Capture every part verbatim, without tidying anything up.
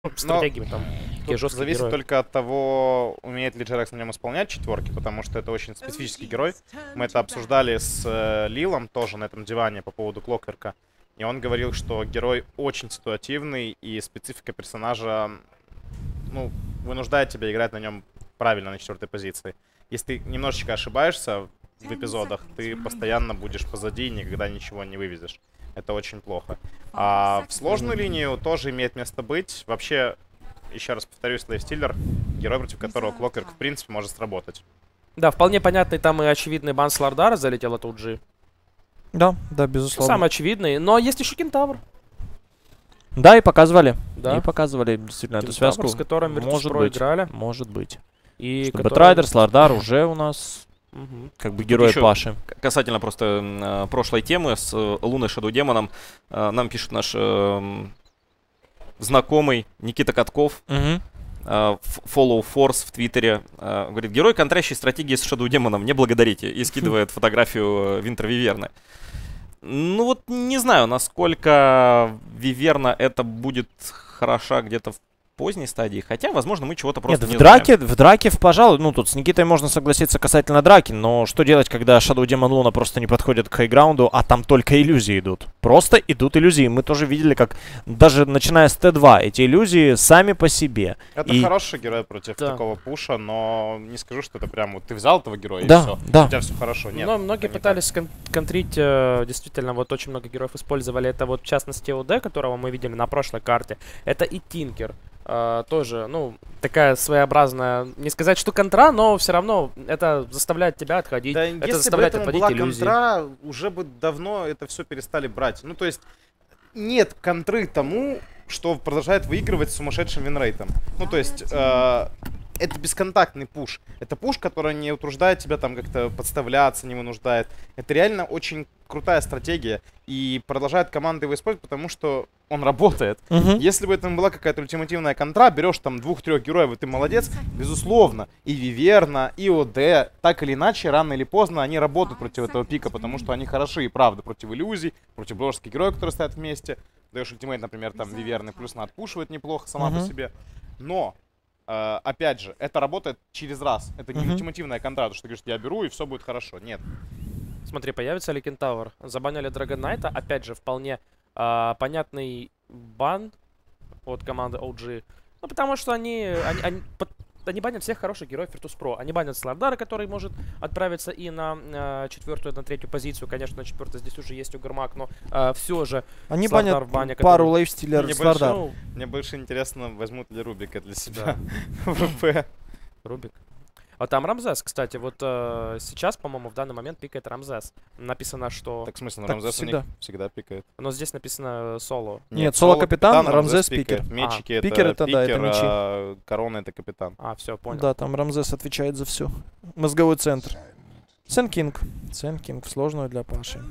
стратегиями там. Тут зависит герои. только от того, умеет ли Джерекс на нем исполнять четверки, потому что это очень специфический герой. Мы это обсуждали с э, Лилом тоже на этом диване по поводу Клокверка. И он говорил, что герой очень ситуативный, и специфика персонажа, ну, вынуждает тебя играть на нем правильно на четвертой позиции. Если ты немножечко ошибаешься в эпизодах, ты постоянно будешь позади и никогда ничего не вывезешь. Это очень плохо. А в сложную линию тоже имеет место быть. Вообще, еще раз повторюсь, Лейфстиллер, герой, против которого Клокверк в принципе может сработать. Да, вполне понятный там и очевидный бан с Лардара залетел от Уджи. Да, да, безусловно. Самый очевидный, но есть еще Кентавр. Да, и показывали. Да. И показывали действительно Кентавр, эту связку. с которым может быть, играли. может быть. И что который... Бэтрайдерс, Лардар уже у нас угу. как бы герои Паши. Касательно просто э, прошлой темы с э, Луной Шадоу Демоном, э, нам пишет наш э, знакомый Никита Катков. Угу. Follow Force в Твиттере. Uh, говорит, герой контрящей стратегии с Шадоу Демоном, не благодарите. И скидывает фотографию Винтер Виверны. Ну вот не знаю, насколько Виверна это будет хороша где-то в поздней стадии. Хотя, возможно, мы чего-то просто Нет, не в драке, знаем. в драке, в, пожалуй, ну тут с Никитой можно согласиться касательно драки, но что делать, когда Shadow Demon Luna просто не подходит к хайграунду, а там только иллюзии идут? Просто идут иллюзии. Мы тоже видели, как даже начиная с Т два, эти иллюзии сами по себе. Это и... хороший герой против да. такого пуша, но не скажу, что это прям вот ты взял этого героя да, и все, да. у тебя все хорошо. Нет, но многие пытались кон контрить, э, действительно, вот очень много героев использовали. Это вот в частности ОД, которого мы видели на прошлой карте. Это и Тинкер. Uh, тоже, ну, такая своеобразная, не сказать, что контра, но все равно это заставляет тебя отходить, да, это если заставляет бы этому отводить была иллюзии. Контра, уже бы давно это все перестали брать. Ну, то есть, нет контры тому, что продолжает выигрывать с сумасшедшим винрейтом. Ну, то есть, э, это бесконтактный пуш. Это пуш, который не утруждает тебя там как-то подставляться, не вынуждает. Это реально очень крутая стратегия. И продолжает команда его использовать, потому что он работает. Uh-huh. Если бы это была какая-то ультимативная контра, берешь там двух-трех героев, и ты молодец, безусловно. И Виверна, и ОД, так или иначе, рано или поздно они работают против этого пика, потому что они хороши и правда против иллюзий, против брошенских героев, которые стоят вместе. Даешь ультимейт, например, там Виверны, плюс она отпушивает неплохо сама uh-huh. по себе. Но, э, опять же, это работает через раз. Это не uh-huh. ультимативная контра, то что ты говоришь, я беру и все будет хорошо. Нет. Смотри, появится ли Кентавр? Забанили Драгон Найта, опять же, вполне э, понятный бан от команды о джи. Ну, потому что они, они, они, они банят всех хороших героев Virtus.pro. Они банят Слардара, который может отправиться и на э, четвертую, и на третью позицию. Конечно, на четвертой здесь уже есть Угрмак, но э, все же они Слардар банят баня, пару который... лейфстиллер Слардар. Больше, мне больше интересно, возьмут ли Рубика для себя в ВП. Рубик. А там Рамзес, кстати, вот э, сейчас, по-моему, в данный момент пикает Рамзес. Написано, что... Так, в смысле, так Рамзес всегда. у них всегда пикает. Но здесь написано соло. Нет, Нет соло-капитан, соло Рамзес пикер. Мечики а, это пикер, это, пикер, да, это мечи. А корона это капитан. А, все, понял. Да, там Рамзес отвечает за все. Мозговой центр. Сен Кинг. Сен Кинг в сложную для Паши.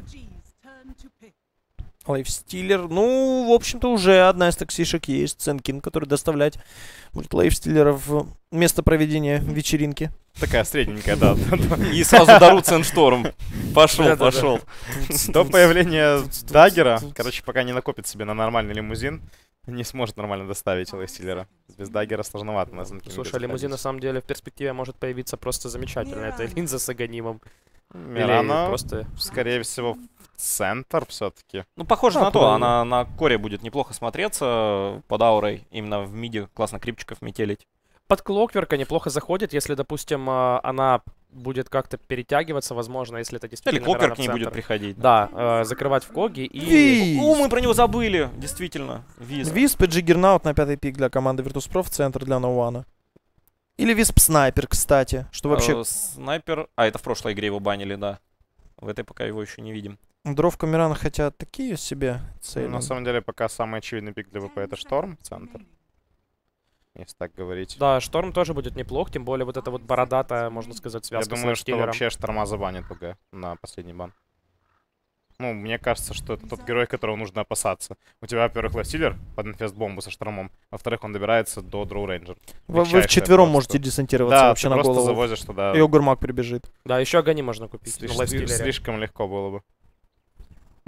Лейфстиллер, ну, в общем-то, уже одна из таксишек есть. Сен Кинг, который доставлять будет лейфстиллера в место проведения вечеринки. Такая средненькая, да. И сразу дарут Сеншторм. Пошел, пошел. До появления Даггера, короче, пока не накопит себе на нормальный лимузин, не сможет нормально доставить лейфстиллера. Без Даггера сложновато на Сен Кинга. Слушай, лимузин на самом деле в перспективе может появиться просто замечательно. Это линза с аганимом. Мирана, просто... скорее всего, в центр все-таки. Ну, похоже а, на то. Она на коре будет неплохо смотреться под аурой. Именно в миде классно крипчиков метелить. Под Клокверка неплохо заходит, если, допустим, она будет как-то перетягиваться, возможно, если это действительно... Или Клокверк не будет приходить. Да, э, закрывать в коги и... Виз! О, мы про него забыли, действительно. Виз. Висп и Джиггернаут на пятый пик для команды Virtus.pro в центр для Ноуана. Или Висп Снайпер, кстати, что вообще... Э, снайпер... А, это в прошлой игре его банили, да. В этой пока его еще не видим. Дров Камерана хотят такие себе цели. Ну, на самом деле, пока самый очевидный пик для ВП это Шторм, центр. Если так говорить. Да, Шторм тоже будет неплох, тем более вот эта вот бородатая, можно сказать, связка. Я думаю, что вообще Шторма забанит ПГ на последний бан. Ну, мне кажется, что это тот герой, которого нужно опасаться. У тебя, во-первых, лейфстиллер под инфест-бомбу со Штормом, во-вторых, он добирается до Дроу Рейнджер. Вы вчетвером можете десантироваться да, вообще ты на просто голову. завозишь туда. И Угрмак прибежит. Да, еще огонь можно купить. Слиш слишком легко было бы.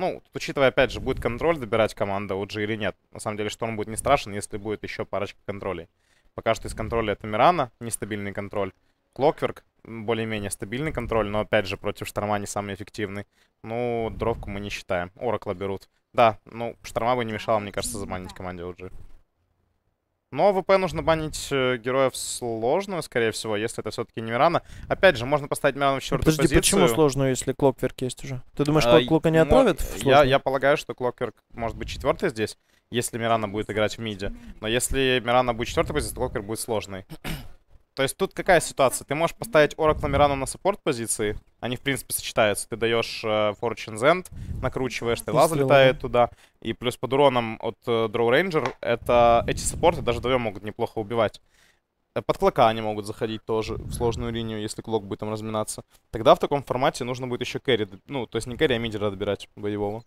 Ну, тут, учитывая, опять же, будет контроль добирать команда о джи или нет. На самом деле, Шторм будет не страшен, если будет еще парочка контролей. Пока что из контроля это Мирана, нестабильный контроль. Клокверк, более-менее стабильный контроль, но, опять же, против Шторма не самый эффективный. Ну, дровку мы не считаем. Оракла берут. Да, ну, Шторма бы не мешало, мне кажется, забанить команде о джи. Но ВП нужно банить э, героев сложную, скорее всего, если это все-таки не Мирана. Опять же, можно поставить Мирану в четвертую Подожди, позицию. почему сложную, если Клокверк есть уже? Ты думаешь, А, Клока не Мо- отправят в я, сложную? я полагаю, что Клокверк может быть четвертый здесь, если Мирана будет играть в миде. Но если Мирана будет четвертой позиции, то Клокверк будет сложный. То есть тут какая ситуация? Ты можешь поставить Оракла Мирану на саппорт-позиции. Они, в принципе, сочетаются. Ты даешь э, Fortune Zend, накручиваешь, Тайла залетает туда. И плюс под уроном от э, Draw Ranger это, эти саппорты даже вдвоем могут неплохо убивать. Э, Под клока они могут заходить тоже в сложную линию, если клок будет там разминаться. Тогда в таком формате нужно будет еще кэрри. Ну, то есть не кэрри, а мидера добирать боевого.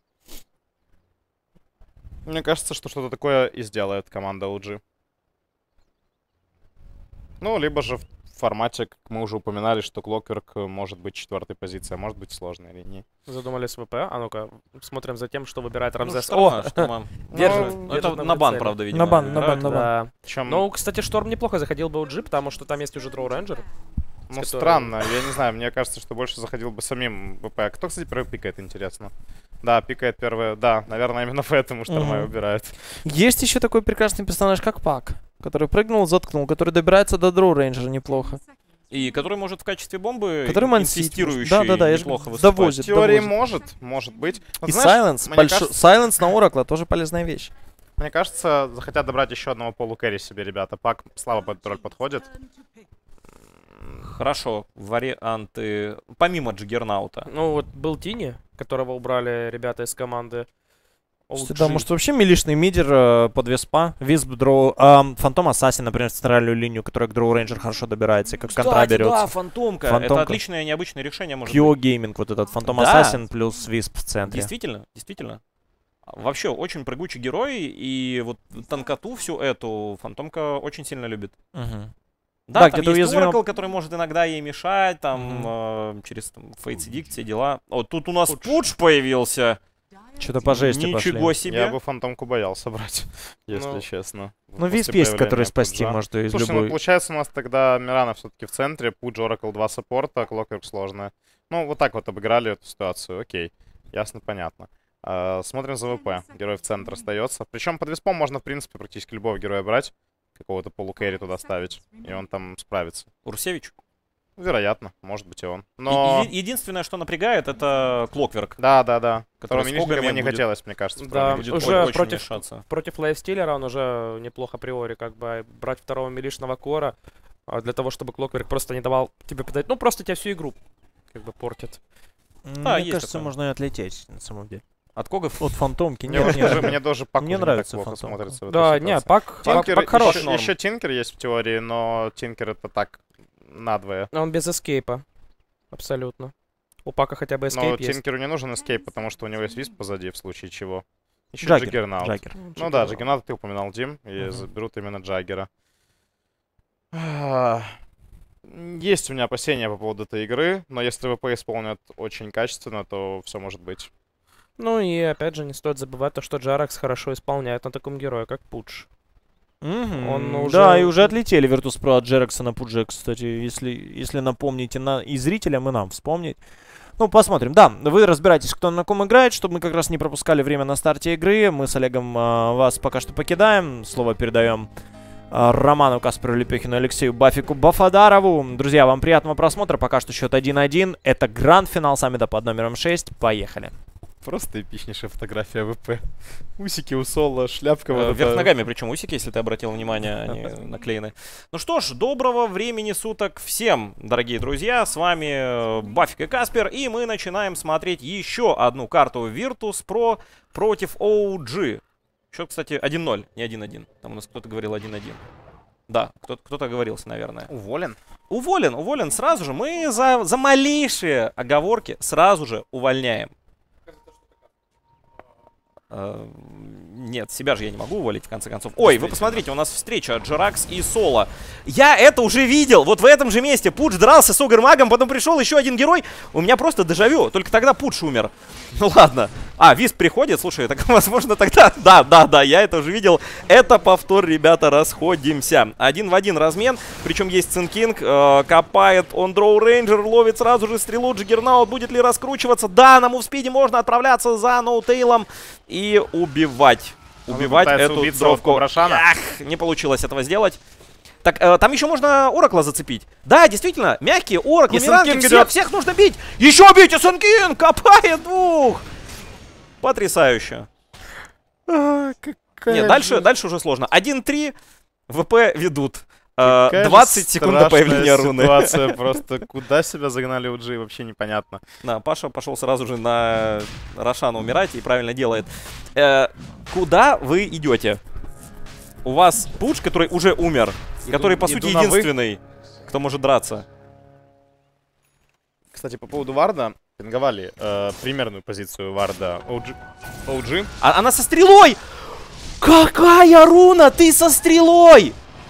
Мне кажется, что что-то такое и сделает команда о джи. Ну, либо же в формате, как мы уже упоминали, что Клокверк может быть четвертой позицией, а может быть сложной линией. Задумались ВП. А ну-ка, смотрим за тем, что выбирает Рамзес. Ну, О, Шторма. держит. Ну, держит Это на на бан, прицеле. правда, видимо. На бан, на бан, играют. на бан. Да. Чем... Ну, кстати, Шторм неплохо заходил бы о джи, потому что там есть уже Дроу Рейнджер. Ну, который- странно, я не знаю, мне кажется, что больше заходил бы самим ВП. А кто, кстати, первый пикает, интересно? Да, пикает первый, да, наверное, именно поэтому Шторма и Мгм. убирает. Есть еще такой прекрасный персонаж, как Пак, который прыгнул, заткнул, который добирается до Дроу Рейнджера неплохо. И который может в качестве бомбы, Который мансит. инсистирующий, Да-да-да, я же неплохо говорю, выступать. довозит. В теории довозит. может, может быть. Но И знаешь, Сайленс, мне большой, кажется- Сайленс на Оракла тоже полезная вещь. Мне кажется, захотят добрать еще одного полукэрри себе, ребята. Пак слабо под эту роль подходит. Хорошо, варианты. Помимо Джиггернаута. Ну, вот был Тини, которого убрали ребята из команды о Кстати, джи. да, может вообще милишный мидер э, под Веспа, Висп, Дроу, эм, Фантом Ассасин, например, центральную линию, которая к Дроу Рейнджер хорошо добирается, и как контра Кстати, да, берется. фантомка. Фантомка. Это отличное необычное решение, может Кио быть. Гейминг, вот этот Фантом Да. Ассасин плюс Висп в центре. Действительно, действительно. Вообще, очень прыгучий герой, и вот танкоту всю эту фантомка очень сильно любит. Мгм. Да, Да, там где-то есть уязвимо- Oracle, который может иногда ей мешать, там, Мгм. э, через там, Fate Sedict, все дела. О, тут у нас Пудж появился. Что-то по жести Ничего пошли. себе. Я бы фантомку боялся брать, если Ну, честно. Ну, После Висп есть, который появления спасти Пуджа. может из Слушай, ну любой... получается у нас тогда Мирана все-таки в центре, Пудж, Oracle два саппорта, Клокверк сложная. Ну, вот так вот обыграли эту ситуацию, окей. Ясно, понятно. А, смотрим за ВП. Герой в центр остается. Причем под Виспом можно, в принципе, практически любого героя брать. Какого-то полукэрри туда ставить. И он там справится. Урсевич. Вероятно, может быть и он. И- Но... и- единственное, что напрягает, это Клокверк. Да, да, да. Который Которого с милишника огами ему не будет- хотелось, мне кажется. Да, правильно. Будет уже очень против- мешаться. Против лайфстиллера он уже неплохо априори, как бы, брать второго милишного кора а, для того, чтобы Клокверк просто не давал тебе подать. Ну, просто тебя всю игру как бы портит. Да, Мне есть кажется, такое. можно и отлететь, на самом деле. От Когов? От Фантомки. Мне, Нет, вот нет. даже, мне даже Пак Мне уже не нравится так плохо фантомка. смотрится в этой Да, ситуации. не, пак, пак, Тинкер, пак хороший. еще, еще Тинкер есть в теории, но Тинкер это так, надвое. Он без эскейпа. Абсолютно. У Пака хотя бы Но эскейп есть. Тинкеру не нужен эскейп, потому что у него есть висп позади, в случае чего. Еще Джаггер. Джаггернаут. Джаггер. Ну да, Джаггернаут ты упоминал, Дим, и Мгм. заберут именно Джаггера. А, Есть у меня опасения по поводу этой игры, но если ВП исполнят очень качественно, то все может быть. Ну и опять же, не стоит забывать то, что Джаракс хорошо исполняет на таком герое, как Пудж. Мгм. Он уже- Да, и уже отлетели Virtus.pro от Джерекса на Пудже, кстати, если, если напомните на... и зрителям, и нам вспомнить. Ну, посмотрим. Да, вы разбираетесь, кто на ком играет, чтобы мы как раз не пропускали время на старте игры. Мы с Олегом а, вас пока что покидаем. Слово передаем а, Роману, Касперу Лепехину, Алексею Бафику Бафадарову. Друзья, вам приятного просмотра. Пока что счет один-один. Это гранд-финал саммита под номером шесть. Поехали. Просто эпичнейшая фотография ВП. Усики у Соло, шляпка. Э, вот Вверх эта. ногами, причем усики, если ты обратил внимание, они наклеены. Ну что ж, доброго времени суток всем, дорогие друзья. С вами э, Бафик и Каспер, и мы начинаем смотреть еще одну карту Virtus.pro против о джи. Счет, кстати, один-ноль, не один-один. Там у нас кто-то говорил один-один. Да, кто-то кто-то оговорился, наверное. Уволен? Уволен, уволен сразу же. Мы за, за малейшие оговорки сразу же увольняем. Э, Нет, себя же я не могу уволить, в конце концов. Ой, вы посмотрите, у нас встреча Джеракс и Соло. Я это уже видел. Вот в этом же месте Пудж дрался с Огр-магом, потом пришел еще один герой. У меня просто дежавю. Только тогда Пудж умер. Ну ладно. А, Висп приходит. Слушай, так возможно тогда... Да, да, да, я это уже видел. Это повтор, ребята, расходимся. Один в один размен. Причем есть Цинкинг. Э, копает он Дроу Рейнджер. Ловит сразу же стрелу. Джиггернаут будет ли раскручиваться? Да, на мувспиде можно отправляться за Ноутейлом и убивать. Убивать эту дровку. Ах, не получилось этого сделать. Так, э, там еще можно Оракла зацепить. Да, действительно, мягкие Оракл, Миранки, всех, всех нужно бить. Еще бить, и Сенкин копает двух. Потрясающе. А, Нет, дальше, дальше уже сложно. один-три, ВП ведут. Э, двадцать секунд до появления руны. Ситуация просто, куда себя загнали у Джи, вообще непонятно. Да, Паша пошел сразу же на Рошана умирать и правильно делает. Э, куда вы идете? У вас Пудж, который уже умер, иду, который, по сути, единственный, кто может драться. Кстати, по поводу Варда, пинговали э, примерную позицию Варда о джи. о джи. А, она со стрелой! Какая руна? Ты со стрелой!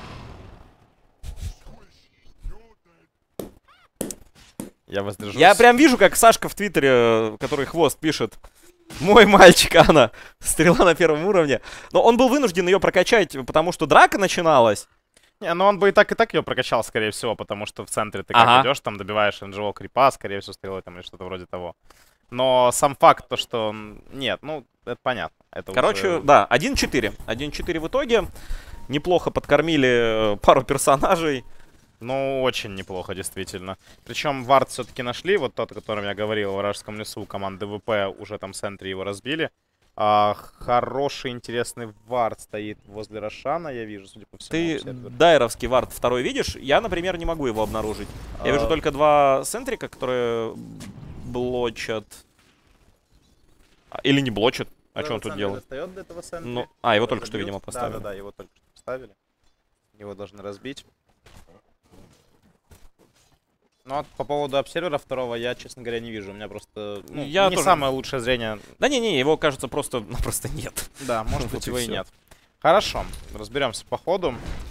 Я воздержусь. Я прям вижу, как Сашка в Твиттере, который хвост пишет. Мой мальчик, Анна. Стрела на первом уровне. Но он был вынужден ее прокачать, потому что драка начиналась. Не, ну он бы и так, и так ее прокачал, скорее всего, потому что в центре ты ага. как идешь, там добиваешь эн джи о крипа, скорее всего, стрелой там или что-то вроде того. Но сам факт, то, что... Нет, ну, это понятно. Это Короче, уже... да, один-четыре. один-четыре в итоге. Неплохо подкормили пару персонажей. Ну, очень неплохо, действительно. Причем Вард все-таки нашли, вот тот, о котором я говорил, в Вражеском лесу, команды ВП уже там в центре его разбили. А, хороший, интересный Вард стоит возле Рошана, я вижу, судя по всему. Ты сервер. дайровский Вард второй видишь? Я, например, не могу его обнаружить. Я а... вижу только два центрика, которые блочат. Или не блочат. А что он тут делает? Для этого ну, а, его только что, видимо, поставили. Да, да, да, его только что поставили. Его должны разбить. Ну, вот по поводу обсервера второго я, честно говоря, не вижу. У меня просто ну, я не тоже... самое лучшее зрение. Да не-не, его, кажется, просто, ну, просто нет. Да, может быть, его и все. нет. Хорошо, разберемся по ходу.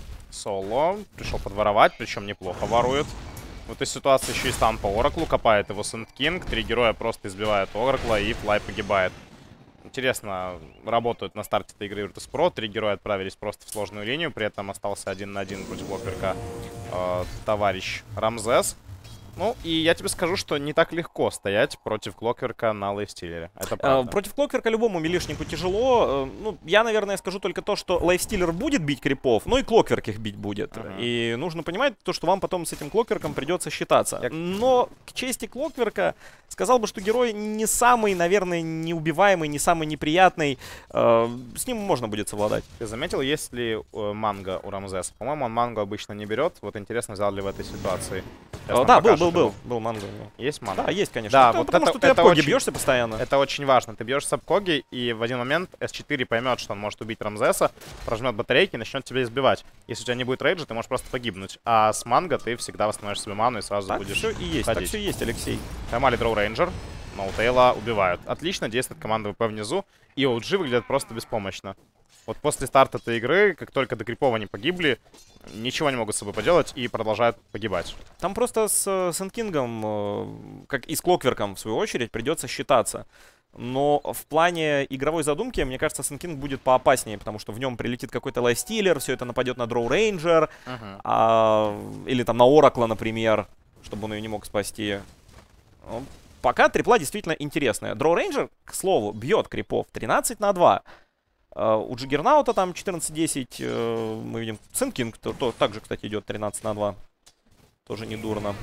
Соло пришел подворовать, причем неплохо ворует. В этой ситуации еще и стан по Ораклу, копает его Сэндкинг. Три героя просто избивают Оракла, и Флай погибает. Интересно, работают на старте этой игры Virtus.pro. Три героя отправились просто в сложную линию. При этом остался один на один против Клокверка э, товарищ Рамзес. Ну, и я тебе скажу, что не так легко стоять против Клокверка на лайфстиллере. Это правда. Uh, против Клокверка любому милишнику тяжело. Uh, ну, я, наверное, скажу только то, что лайфстиллер будет бить крипов, но и Клокверк их бить будет. Uh-huh. И нужно понимать то, что вам потом с этим Клокверком придется считаться. Я... Но к чести Клокверка сказал бы, что герой не самый, наверное, неубиваемый, не самый неприятный. Uh, с ним можно будет совладать. Ты заметил, есть ли uh, манго у Рамзеса? По-моему, он манго обычно не берет. Вот интересно, взял ли в этой ситуации. Uh, да, был, был, был. Был манго. Есть манго? Да, есть, конечно. Да, это, вот потому это, что ты это об Коги очень, бьешься постоянно. Это очень важно. Ты бьешь с Коги, и в один момент эс четыре поймет, что он может убить Рамзеса, прожмет батарейки и начнет тебя избивать. Если у тебя не будет рейджа, ты можешь просто погибнуть. А с манго ты всегда восстановишь себе ману и сразу так будешь все и есть, ходить. Так все и есть, Алексей. Поймали Дроу Рейнджер, Ноутейла убивают. Отлично действует команда ВП внизу, и о джи выглядит просто беспомощно. Вот после старта этой игры, как только до крипов они погибли, ничего не могут с собой поделать и продолжают погибать. Там просто с Сэндкингом, э, как и с Клокверком, в свою очередь, придется считаться. Но в плане игровой задумки, мне кажется, Сэндкинг будет поопаснее, потому что в нем прилетит какой-то лайфстиллер, все это нападет на Дроу Рейнджер, uh-huh. а, или там на Оракла, например, чтобы он ее не мог спасти. Ну, пока трипла действительно интересная. Дроу Рейнджер, к слову, бьет крипов тринадцать на два. Uh, у Джиггернаута там четырнадцать десять, uh, мы видим. Сэндкинг то, то, также, кстати, идет тринадцать на два. Тоже не дурно.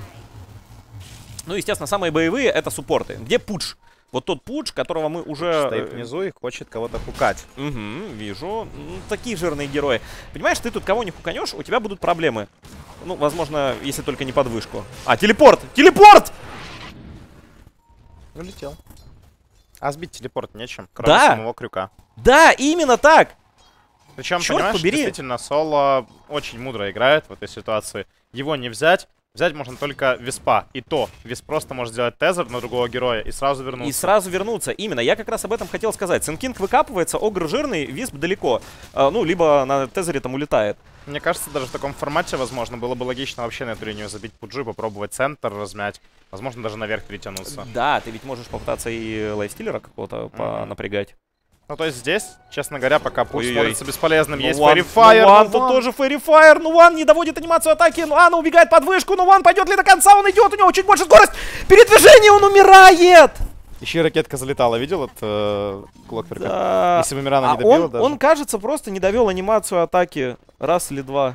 Ну, естественно, самые боевые это суппорты. Где Пудж? Вот тот Пудж, которого мы уже... Стоит внизу и хочет кого-то хукать. Угу, вижу. Ну, такие жирные герои. Понимаешь, ты тут кого не хуканешь, у тебя будут проблемы. Ну, возможно, если только не под вышку. А, телепорт! Телепорт! Улетел. А сбить телепорт нечем, кроме да. самого крюка. Да, именно так! Причем, Черт понимаешь, побери. действительно, Соло очень мудро играет в этой ситуации. Его не взять, Взять можно только Виспа. И то, Висп просто может сделать тезер на другого героя и сразу вернуться. И сразу вернуться. Именно. Я как раз об этом хотел сказать. Сенкинг выкапывается, Огр жирный, Висп далеко. А, ну, либо на тезере там улетает. Мне кажется, даже в таком формате, возможно, было бы логично вообще на эту линию забить пуджи, попробовать центр размять. Возможно, даже наверх перетянуться. Да, ты ведь можешь попытаться и лайфстиллера какого-то mm-hmm. напрягать. Ну, то есть здесь, честно говоря, пока пуш Ой-ой-ой. становится бесполезным, Ну, есть Ван, Fairy Fire. ну, Ван, тут тоже Fairy Fire. Ну, Ван не доводит анимацию атаки. Ну, Анна убегает под вышку. Ну, Ван пойдет ли до конца? Он идет, у него чуть больше скорость. Передвижение, он умирает. Еще и ракетка залетала, видел от э, Клокверка? Да. Если бы Мирана а не добила он, даже. он, кажется, просто не довел анимацию атаки раз или два.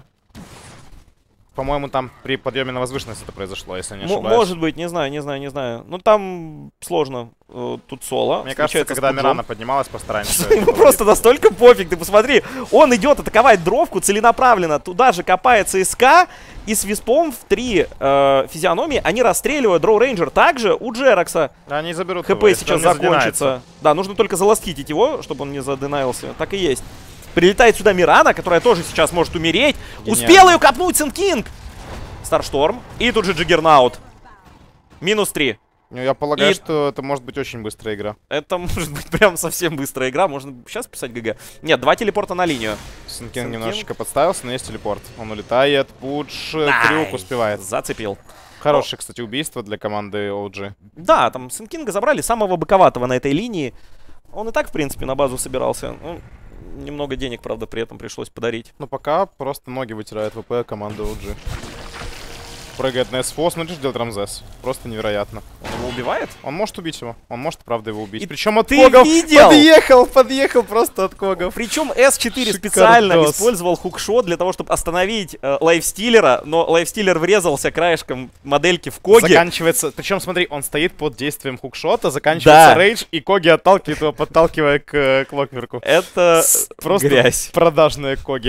По-моему, там при подъеме на возвышенность это произошло, если не М ошибаюсь. может быть, не знаю, не знаю, не знаю. Ну, там сложно. Э, Тут соло. Мне кажется, когда Мирана поднималась, постараемся. Ему просто настолько пофиг, ты посмотри. Он идет атаковать дровку целенаправленно. Туда же копает ЦСКА. И с Виспом в три э, физиономии они расстреливают Дроу Рейнджер. Также у Джеракса Да, они заберут ХП его, если сейчас он не закончится. задинается. Да, нужно только заластхитить его, чтобы он не заденаился. Так и есть. Прилетает сюда Мирана, которая тоже сейчас может умереть. Гениально. Успел ее копнуть Сенкинг. Старшторм. И тут же Джиггернаут. Минус три. Ну, я полагаю, И- что это может быть очень быстрая игра. Это может быть прям совсем быстрая игра. Можно сейчас писать ГГ. Нет, два телепорта на линию. Синкинг Синкинг. немножечко подставился, но есть телепорт. Он улетает, пудж, трюк Ай, успевает. Зацепил. Хорошее, кстати, убийство для команды о джи. Да, там Сенкинга забрали, самого быковатого на этой линии. Он и так, в принципе, на базу собирался. Ну, немного денег, правда, при этом пришлось подарить. Но пока просто ноги вытирает ВП команды о джи. Прыгает на эс-фо, смотри, что делает Рамзес. Просто невероятно. Он его убивает? Он может убить его. Он может, правда, его убить. И Причем от ты когов. видел? Подъехал, подъехал просто от когов. Причем эс четыре Шикардос. специально использовал хукшот для того, чтобы остановить э, лайфстиллера, но лайфстиллер врезался краешком модельки в коги. Заканчивается. Причем, смотри, он стоит под действием хукшота, заканчивается Да. рейдж, и коги отталкивает его, подталкивая к э, Клокверку. Это С- Просто грязь. продажные коги.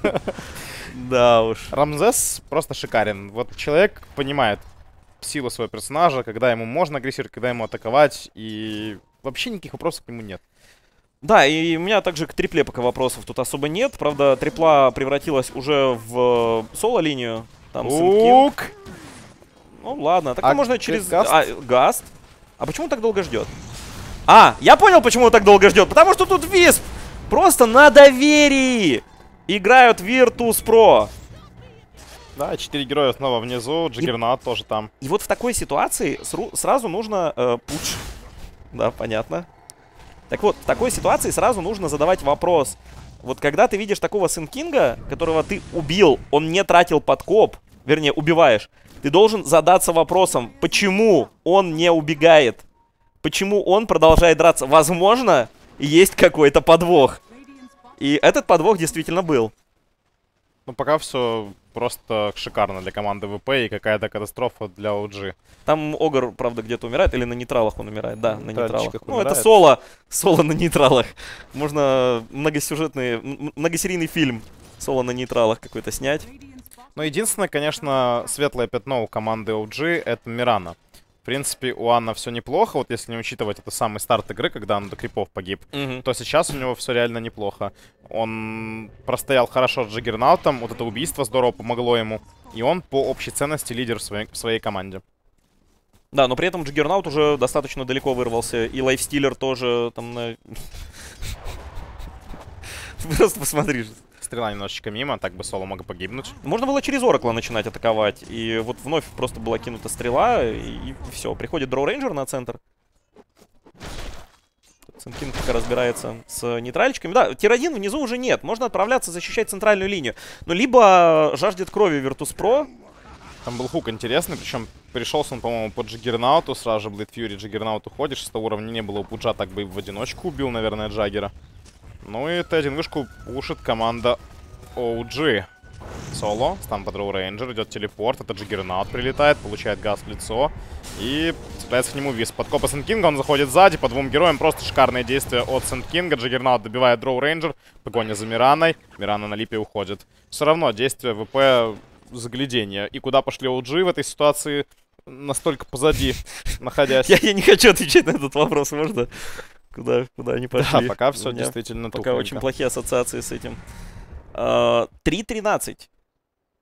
Да уж. Рамзес просто шикарен. Вот человек понимает силу своего персонажа, когда ему можно агрессировать, когда ему атаковать, и вообще никаких вопросов к нему нет. Да, и у меня также к трипле пока вопросов тут особо нет. Правда, трипла превратилась уже в э, соло-линию. Там Сенкинг. Ук! Ну ладно, так А можно где через... Гаст? А, Гаст? А почему он так долго ждет? А, я понял, почему он так долго ждет. Потому что тут Висп просто на доверии играют Virtus.pro. Да, четыре героя снова внизу, Джиггернаут тоже там. И вот в такой ситуации сру- сразу нужно... Э, пуч. Да, понятно. Так вот, в такой ситуации сразу нужно задавать вопрос. Вот когда ты видишь такого Сенкинга, которого ты убил, он не тратил подкоп, вернее, убиваешь, ты должен задаться вопросом, почему он не убегает? Почему он продолжает драться? Возможно, есть какой-то подвох. И этот подвох действительно был. Ну, пока все просто шикарно для команды ВП и какая-то катастрофа для о джи. Там Огр, правда, где-то умирает, или на нейтралах он умирает? Да, на нейтралах. нейтральчиках Ну, это умирает. соло. Соло на нейтралах. Можно многосюжетный, м- многосерийный фильм соло на нейтралах какой-то снять. Но единственное, конечно, светлое пятно у команды о джи — это Мирана. В принципе, у Анна все неплохо, вот если не учитывать это самый старт игры, когда он до крипов погиб, Мгм. то сейчас у него все реально неплохо. Он простоял хорошо с Джиггернаутом, вот это убийство здорово помогло ему, и он по общей ценности лидер в своей, в своей команде. Да, но при этом Джиггернаут уже достаточно далеко вырвался, и Лайфстиллер тоже там на... Просто посмотри. Стрела немножечко мимо, так бы соло мог погибнуть. Можно было через Оракла начинать атаковать, и вот вновь просто была кинута стрела, и, и все. Приходит Дроу Рейнджер на центр. Сенкинг пока разбирается с нейтральчиками. Да, тир один внизу уже нет. Можно отправляться защищать центральную линию. Но либо жаждет крови Virtus.pro. Там был хук интересный, причем пришелся он, по-моему, по Джиггернауту, сразу же Блейд Фьюри, Джиггернаут уходит, шестого уровня не было у Пуджа, так бы и в одиночку убил, наверное, Джаггера. Ну и Т один вышку пушит команда о джи. Соло, стан под Дроу Рейнджер, идет телепорт, это Джиггернаут прилетает, получает газ в лицо и цепляется к нему Висп. Подкопа Сенкинга, он заходит сзади по двум героям, просто шикарные действия от Сенкинга. Джиггернаут добивает Дроу Рейнджер, погоня за Мираной, Мирана на липе уходит. Все равно действия ВП заглядения. И куда пошли о джи в этой ситуации, настолько позади находясь. Я, я не хочу отвечать на этот вопрос, можно? Куда, куда они пошли? Да, пока все У меня действительно Пока тухленько. очень плохие ассоциации с этим. три тринадцать.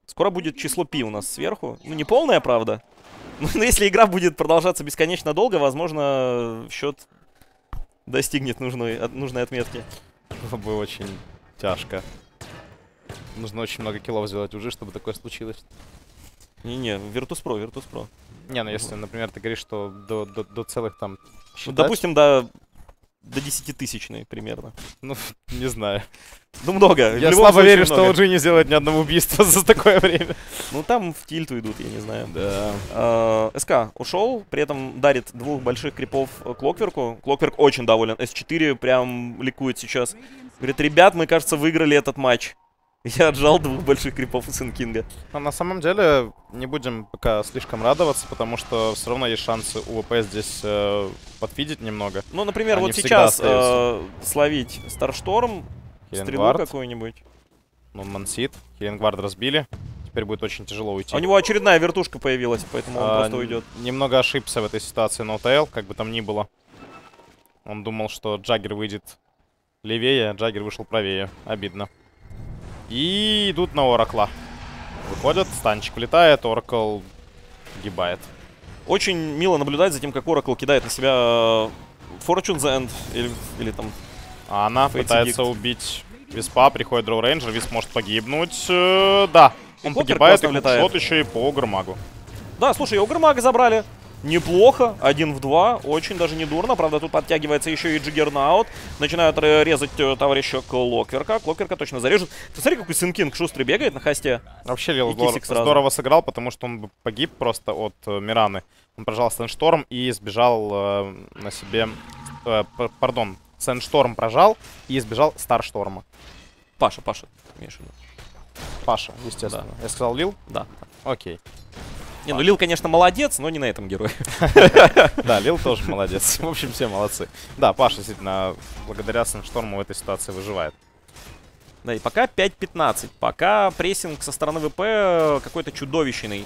Скоро будет число пи у нас сверху. Ну, не полная, правда. Но если игра будет продолжаться бесконечно долго, возможно, счет достигнет нужной, от, нужной отметки. Было бы очень тяжко. Нужно очень много киллов сделать уже, чтобы такое случилось. Не-не, Virtus.pro, Virtus.pro. Не, ну если, например, ты говоришь, что до, до, до целых там... Ну, допустим, до, до десятитысячной примерно. Ну, не знаю. Ну, много. Я слабо верю, что о джи не сделает ни одного убийства за такое время. Ну, там в тильту идут, я не знаю. Да. Uh, СК ушел, при этом дарит двух больших крипов Клокверку. Клокверк очень доволен. эс четыре прям ликует сейчас. Говорит, ребят, мы, кажется, выиграли этот матч. Я отжал двух больших крипов у Сенкинга. Но на самом деле не будем пока слишком радоваться, потому что все равно есть шансы у ВП здесь э, подфидить немного. Ну, например, Они вот сейчас э, остаются. словить Старшторм, стрелу какую-нибудь. Ну, Мансит, Хиллингвард разбили. Теперь будет очень тяжело уйти. А у него очередная вертушка появилась, поэтому он а, просто уйдет. Немного ошибся в этой ситуации NoTail, как бы там ни было. Он думал, что Джаггер выйдет левее, а Джаггер вышел правее. Обидно. И идут на Оракла. Выходят, станчик улетает, Оракл гибает. Очень мило наблюдать за тем, как Оракл кидает на себя Fortune's End или, или там... А она Fate's пытается Edict. убить Виспа, приходит Дроу Рейнджер, Висп может погибнуть. Э, да, он Клокер погибает, и влетает. хукшот еще и по Огрмагу. Да, слушай, Огрмага забрали. Неплохо, один в два, очень даже не дурно. Правда, тут подтягивается еще и Джиггернаут. Начинают резать товарища Клокверка. Клокверка точно зарежут. Ты смотри, какой Сенкинг шустрый бегает на хосте. Вообще Лил И Кисик сразу. здорово сыграл, потому что он бы погиб просто от э, Мираны. Он прожал Сэндшторм и сбежал э, на себе... Э, пардон, Сэндшторм прожал и сбежал Старшторма. Паша, Паша, имеешь в виду? Паша, естественно. Да. Я сказал Лил? Да. Окей. Не, ну Лил, конечно, молодец, но не на этом герое. Да, Лил тоже молодец. В общем, все молодцы. Да, Паша действительно благодаря Сэндшторму в этой ситуации выживает. Да, и пока пять пятнадцать. Пока прессинг со стороны ВП какой-то чудовищный.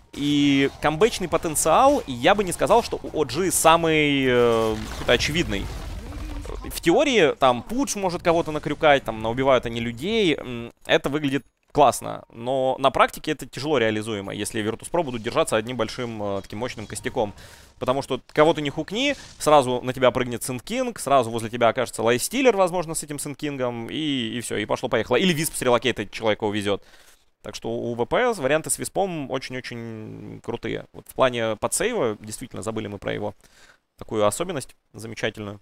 И камбэчный потенциал, я бы не сказал, что у о джи самый э, очевидный. В теории, там, Пудж может кого-то накрюкать, там, наубивают они людей. Это выглядит классно, но на практике это тяжело реализуемо, если Virtus.pro будут держаться одним большим э, таким мощным костяком. Потому что кого ты не хукни, сразу на тебя прыгнет Сенкинг, сразу возле тебя окажется Лайстиллер, возможно, с этим Сенкингом, и, и все, и пошло-поехало. Или Висп с релокейта человека увезет. Так что у ВП варианты с Виспом очень-очень крутые. Вот в плане подсейва, действительно, забыли мы про его такую особенность замечательную.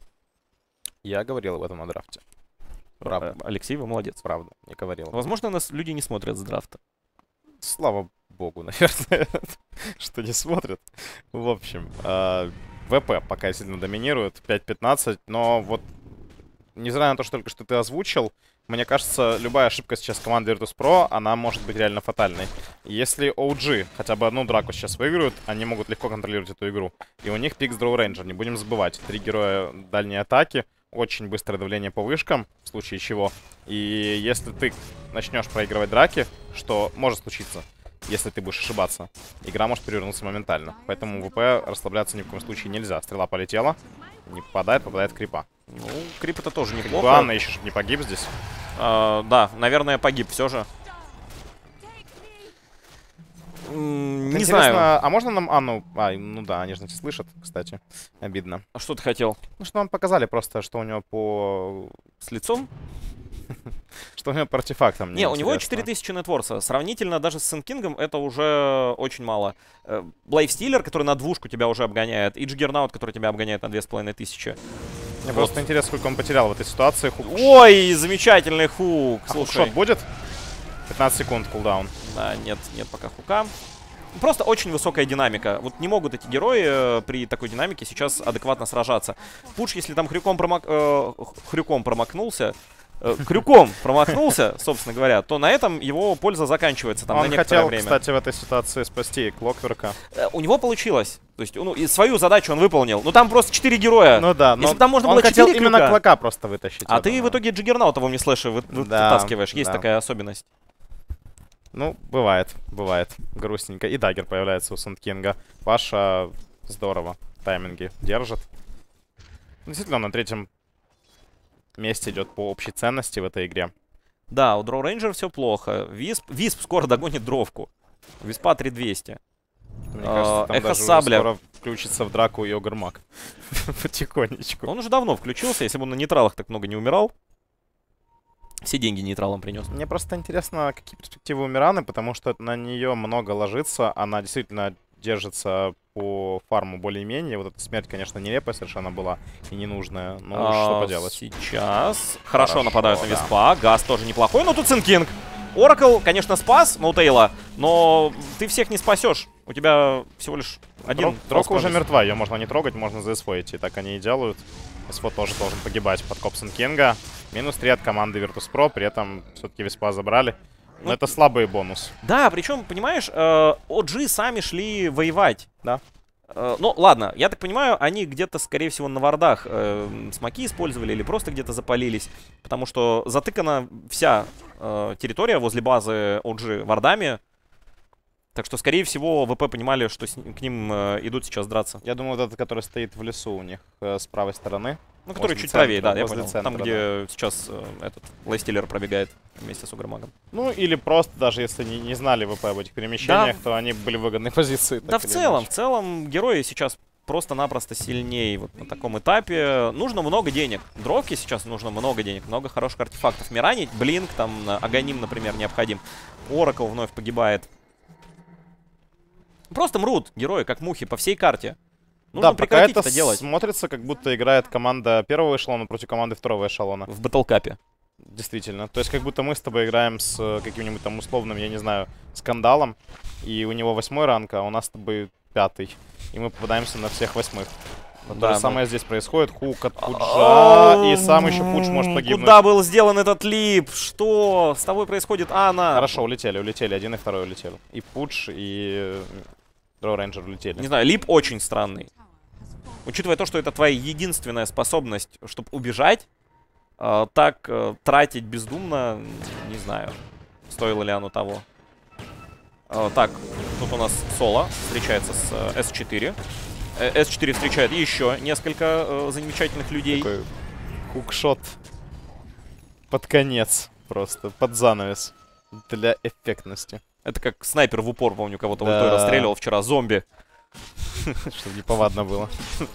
Я говорил об этом на драфте. Правда. Алексей, вы молодец. Правда, не говорил. Возможно, нас люди не смотрят с драфта. Слава богу, наверное, что не смотрят. В общем, э, ВП пока сильно доминирует, пять пятнадцать, но вот, несмотря на то, что только что ты озвучил, мне кажется, любая ошибка сейчас команды Virtus.pro, она может быть реально фатальной. Если о джи хотя бы одну драку сейчас выиграют, они могут легко контролировать эту игру. И у них пик с Дроу Рейнджер, не будем забывать. Три героя дальней атаки, очень быстрое давление по вышкам, в случае чего. И если ты начнешь проигрывать драки, что может случиться, если ты будешь ошибаться, игра может перевернуться моментально. Поэтому в ВП расслабляться ни в коем случае нельзя. Стрела полетела, не попадает, попадает в крипа. Ну, крип это тоже неплохо. Главное еще, чтобы не погиб здесь. А, да, наверное, погиб все же. М, не знаю. А можно нам Анну... А, ну да, они же нас слышат, кстати. Обидно. А что ты хотел? Ну, что нам показали просто, что у него по... С лицом? Что у него по артефактам. Не, у него четыре тысячи нетворса. Сравнительно даже с Сенкингом это уже очень мало. Блайвстиллер, который на двушку тебя уже обгоняет, и Джиггернаут, который тебя обгоняет на две с половиной тысячи. Мне вот. Просто интересно, сколько он потерял в этой ситуации. Хук... Ой, замечательный хук. А Слушай. хукшот будет? пятнадцать секунд кулдаун. Да, нет, нет пока хука. Просто очень высокая динамика. Вот не могут эти герои э, при такой динамике сейчас адекватно сражаться. Пуш, если там хрюком, промак... э, хрюком промахнулся, э, крюком промахнулся, собственно говоря, то на этом его польза заканчивается там, Он на некоторое хотел, время. кстати, в этой ситуации спасти Клокверка. Э, у него получилось. То есть, ну, и свою задачу он выполнил. Ну, там просто четыре героя. Ну да, но если бы там можно он было хотел четыре именно крюка, Клока просто вытащить. а ты в итоге Джиггернаута в Омнислэше вы, вы, да, вытаскиваешь. Есть да. такая особенность. Ну, бывает, бывает. Грустненько. И даггер появляется у Сенкинга. Паша здорово тайминги держит. Действительно, он на третьем месте идет по общей ценности в этой игре. Да, у Draw Ranger все плохо. Висп, Висп скоро догонит дровку. Виспа три двести. Мне кажется, там Эхо даже Сабля. скоро включится в драку и Огрмак. Потихонечку. Он уже давно включился, если бы он на нейтралах так много не умирал. Все деньги нейтралам принес. Мне просто интересно, какие перспективы у Мираны, потому что на нее много ложится. Она действительно держится по фарму более-менее. Вот эта смерть, конечно, нелепая совершенно была и ненужная. Ну, А, что поделать. Сейчас. Хорошо, Хорошо, нападают на да. Виспа. Газ тоже неплохой, но тут Синкинг. Оракл, конечно, спас Ноутейла, но ты всех не спасешь. У тебя всего лишь один. Дрока уже false мертва, ее можно не трогать, можно за СВ идти. Так они и делают. СВ тоже должен погибать под коп Синкинга. Минус три от команды Virtus.pro, при этом все-таки Виспа забрали. Но Ну, это слабый бонус. Да, причем, понимаешь, э, о джи сами шли воевать. Да. Э, ну, ладно, я так понимаю, они где-то, скорее всего, на вардах э, смоки использовали или просто где-то запалились. Потому что затыкана вся э, территория возле базы о джи вардами. Так что, скорее всего, ВП понимали, что с, к ним э, идут сейчас драться. Я думаю, вот этот, который стоит в лесу у них э, с правой стороны. Ну, который Возле чуть правее, центра, да, я возле понял. центра, Там, где сейчас э, этот Лайстиллер пробегает вместе с Угромагом. Ну, или просто, даже если не, не знали ВП об этих перемещениях, то они были в выгодной позиции. Да, так в или целом, иначе. в целом, герои сейчас просто-напросто сильнее вот на таком этапе. Нужно много денег. Дровки сейчас нужно много денег, много хороших артефактов. Миране, Блинк, там, Аганим, например, необходим. Оракл вновь погибает. Просто мрут герои, как мухи, по всей карте. Нужно Да, пока прекратить это это делать смотрится, как будто играет команда первого эшелона против команды второго эшелона. в батлкапе. Действительно. То есть как будто мы с тобой играем с э, каким-нибудь там условным, я не знаю, скандалом. И у него восьмой ранг, а у нас с тобой пятый. И мы попадаемся на всех восьмых. Вот Да, то же но- самое здесь происходит. Хук от Пуджа. И сам еще Пудж может погибнуть. Куда был сделан этот лип? Что с тобой происходит, Анна? Хорошо, улетели, улетели. Один и второй улетел. И Пудж, и Draw Ranger улетели. Не знаю, лип очень странный. Учитывая то, что это твоя единственная способность, чтобы убежать, э, так э, тратить бездумно, не знаю, стоило ли оно того. Э, так, тут у нас Соло встречается с э, эс четыре. Э, эс четыре встречает еще несколько э, замечательных людей. Такой хукшот под конец просто, под занавес. Для эффектности. Это как снайпер в упор, помню, кого-то Да. ультой расстреливал вчера, зомби. Чтобы неповадно было.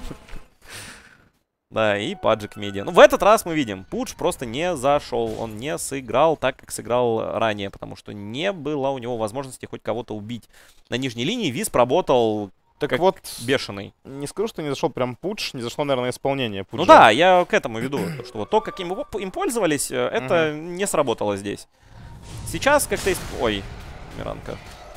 Да, и паджик медиа. Ну, в этот раз мы видим, Пудж просто не зашел. Он не сыграл так, как сыграл ранее, потому что не было у него возможности хоть кого-то убить. На нижней линии Висп работал Так как вот, бешеный. не скажу, что не зашел прям Пудж, не зашло, наверное, исполнение Пуджа. Ну да, я к этому веду, что вот то, как им, его- им пользовались, э, это не сработало здесь. Сейчас как-то есть... Ой, Миранка.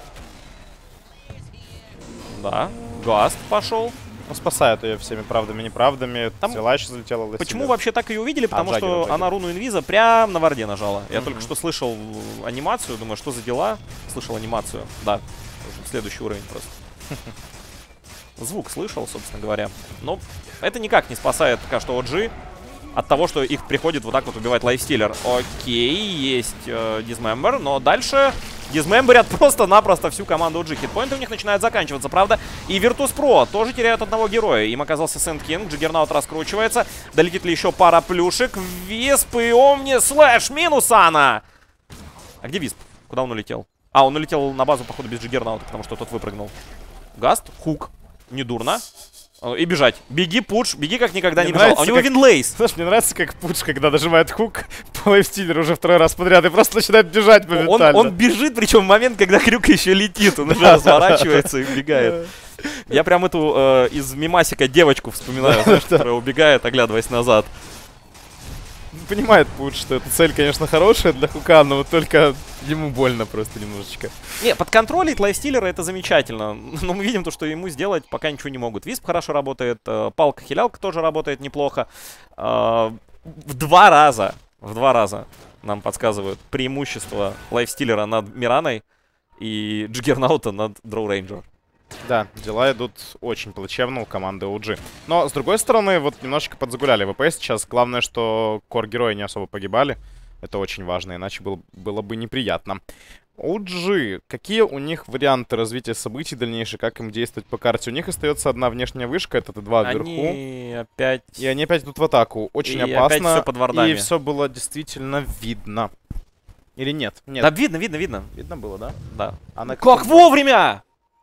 Да, Гаст пошел. Ну, спасают ее всеми правдами и неправдами. Там- Стрела еще залетела. до Почему себя. вообще так ее увидели? Потому Джаггер, что Джаггер. она руну инвиза прям на варде нажала. Я Мгм. только что слышал э, анимацию, думаю, что за дела? Слышал анимацию. Да, уже следующий уровень просто. Звук слышал, собственно говоря. Но это никак не спасает пока что о джи от того, что их приходит вот так вот убивать лайфстиллер. Окей, есть э, дизмембер, но дальше дизмемберят просто-напросто всю команду о джи. Хитпоинты у них начинают заканчиваться, правда. И Virtus.pro тоже теряют одного героя. Им оказался Сент-Кинг, Джиггернаут раскручивается. Долетит ли еще пара плюшек? Висп и Омни слэш минус Ана. А где Висп? Куда он улетел? А, он улетел на базу, походу, без Джиггернаута, потому что тот выпрыгнул. Гаст, хук. Недурно. И бежать. Беги, Пудж, беги как никогда Мне не бежал. А у нравится, него как- винлейс. Знаешь, мне нравится, как Пудж, когда нажимает хук по лайфстиллеру уже второй раз подряд и просто начинает бежать Он, моментально. он бежит, причем в момент, когда Крюк еще летит. Он уже разворачивается и убегает. Я прям эту э, из мимасика девочку вспоминаю, знаешь, которая убегает, оглядываясь назад. Понимает Пудж, что эта цель, конечно, хорошая для хука, но вот только ему больно просто немножечко. Не, подконтролить лайфстиллера это замечательно. Но мы видим то, что ему сделать пока ничего не могут. Висп хорошо работает, э, палка-хилялка тоже работает неплохо. Э, в два раза, в два раза нам подсказывают преимущество лайфстиллера над Мираной и Джиггернаута над Draw Ranger. Да, дела идут очень плачевно у команды о джи. Но, с другой стороны, вот немножечко подзагуляли ВП сейчас. Главное, что кор-герои не особо погибали. Это очень важно, иначе был, было бы неприятно. о джи. Какие у них варианты развития событий дальнейшие, как им действовать по карте? У них остается одна внешняя вышка, это Т два вверху. Они опять... И они опять идут в атаку. Очень И опять опасно. всё под вардами. И все было действительно видно. Или нет? Нет. Да видно, видно, видно. Видно было, да? Да. Она Как вовремя!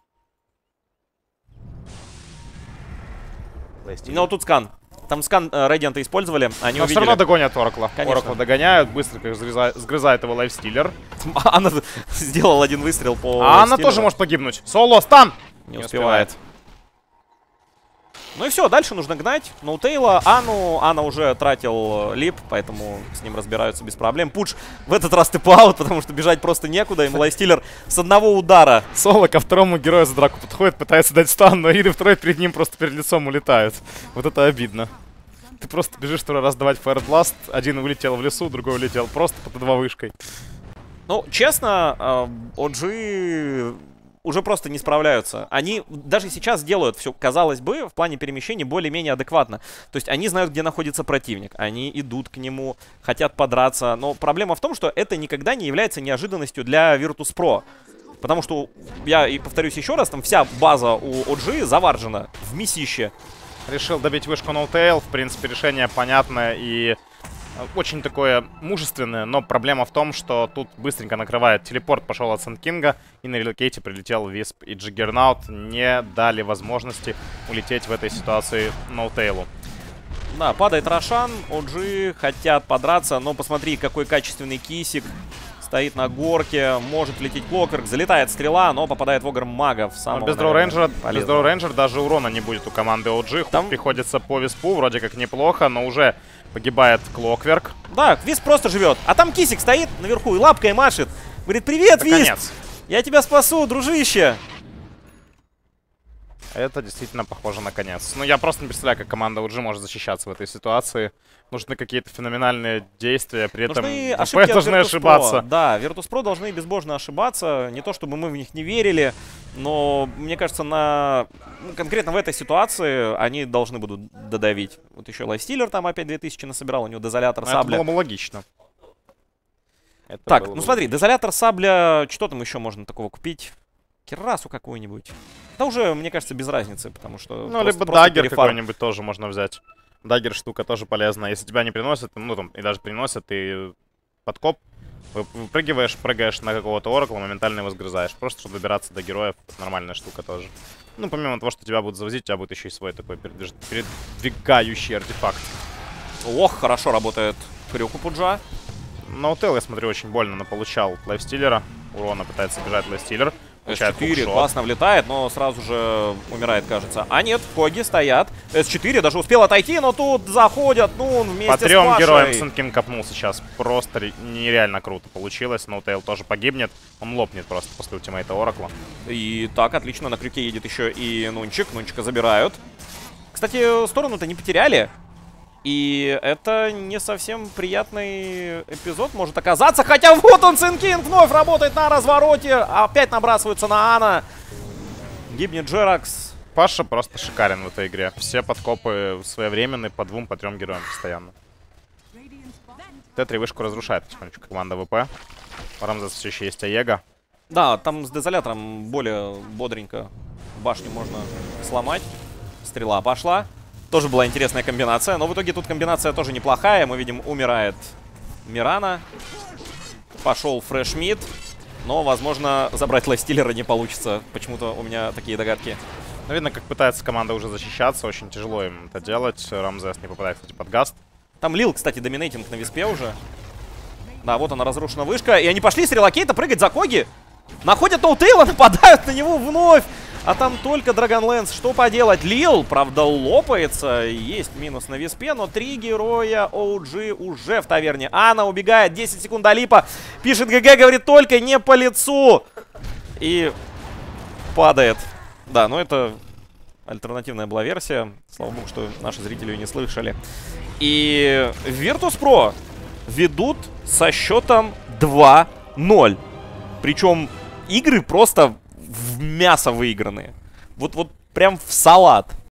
Ну, тут скан. Там скан э, Radiant использовали, они Но увидели. все равно догонят Оракла. Конечно. Оракла догоняют, быстро как сгрызает, сгрызает его лайфстиллер. Она сделала один выстрел по А она стилю. тоже может погибнуть. Соло, стан! Не, не успевает. успевает. Ну и все, дальше нужно гнать. Ноутейла, Ану. Анна уже тратил лип, поэтому с ним разбираются без проблем. Пудж в этот раз тэп-аут, потому что бежать просто некуда. И лайфстиллер с одного удара. Соло ко второму герою за драку подходит, пытается дать стан, но Иды второй перед ним просто перед лицом улетает. Вот это обидно. Ты просто бежишь второй раз давать Fire Blast. Один улетел в лесу, другой улетел просто под два вышкой. Ну, честно, о джи уже просто не справляются. Они даже сейчас делают все, казалось бы, в плане перемещений более-менее адекватно. То есть они знают, где находится противник. Они идут к нему, хотят подраться. Но проблема в том, что это никогда не является неожиданностью для Virtus.pro. Потому что, я и повторюсь еще раз, там вся база у о джи заваржена в месище. Решил добить вышку ноутейл. В принципе, решение понятное и очень такое мужественное. Но проблема в том, что тут быстренько накрывает. Телепорт пошел от Сэнкинга. И на релокейте прилетел Висп и Джиггернаут. Не дали возможности улететь в этой ситуации ноутейлу. Да, падает Рошан. о джи хотят подраться. Но посмотри, какой качественный кисик. Стоит на горке, может лететь Клокверк, залетает стрела, но попадает в огр магов. Без дроу-рейнджера, без дроу-рейнджера даже урона не будет у команды о джи. Там приходится по Виспу, вроде как неплохо, но уже погибает Клокверк. Да, Висп просто живет. А там кисик стоит наверху и лапкой машет. Говорит, привет, Висп! Я тебя спасу, дружище! Это действительно похоже на конец. Ну, я просто не представляю, как команда о джи может защищаться в этой ситуации. Нужны какие-то феноменальные действия, при этом ВП должны ошибаться. Да, Virtus.pro должны безбожно ошибаться. Не то, чтобы мы в них не верили, но, мне кажется, на конкретно в этой ситуации они должны будут додавить. Вот еще лайфстиллер там опять две тысячи насобирал, у него дезолятор, сабля. Это было бы логично. Это так, ну смотри, дезолятор, сабля, что там еще можно такого купить? Кирасу какую-нибудь. Да уже, мне кажется, без разницы, потому что... Ну, просто, либо даггер какой-нибудь тоже можно взять. Даггер штука тоже полезная. Если тебя не приносят, ну там, и даже приносят, ты подкоп, выпрыгиваешь, прыгаешь на какого-то оракла, моментально его сгрызаешь. Просто, чтобы добираться до героев, нормальная штука тоже. Ну, помимо того, что тебя будут завозить, у тебя будет еще и свой такой передвиж... передвигающий артефакт. Ох, хорошо работает крюк у Пуджа. Ноутейл, я смотрю, очень больно наполучал лайфстиллера. Урона пытается бежать лайфстиллер. эс четыре классно влетает, но сразу же умирает, кажется. А нет, Коги стоят. эс четыре даже успел отойти, но тут заходят, ну, он вместе По трем с Пашей. героям Сэнкин копнул сейчас. Просто нереально круто получилось. Ноутейл тоже погибнет. Он лопнет просто после ультимейта Оракла. И так, отлично, на крюке едет еще и Нунчик. Нунчика забирают. Кстати, сторону-то не потеряли. И это не совсем приятный эпизод может оказаться. Хотя вот он, Сэнкин, вновь работает на развороте. Опять набрасываются на Ана. Гибнет Джеракс. Паша просто шикарен в этой игре. Все подкопы своевременные по двум, по трем героям постоянно. Т три вышку разрушает потихонечку команда ВП. У Рамзеса все еще есть Аега. Да, там с дезолятором более бодренько башню можно сломать. Стрела пошла. Тоже была интересная комбинация, но в итоге тут комбинация тоже неплохая. Мы видим, умирает Мирана. Пошел фреш-мид. Но, возможно, забрать лайфстиллера не получится. Почему-то у меня такие догадки. Ну, видно, как пытается команда уже защищаться. Очень тяжело им это делать. Рамзес не попадает, кстати, под гаст. Там Лил, кстати, доминейтинг на Виспе уже. Да, вот она, разрушена вышка. И они пошли с релокейта прыгать за Коги. Находят ноутейла, нападают на него вновь. А там только Драгонлэнс. Что поделать? Лил, правда, лопается. Есть минус на Виспе, но три героя о джи уже в таверне. Анна убегает. десять секунд до липа. Пишет ГГ, говорит, только не по лицу. И падает. Да, но это альтернативная была версия. Слава богу, что наши зрители ее не слышали. И Virtus.pro ведут со счетом два ноль. Причем игры просто в мясо выигранные. Вот, вот прям в салат.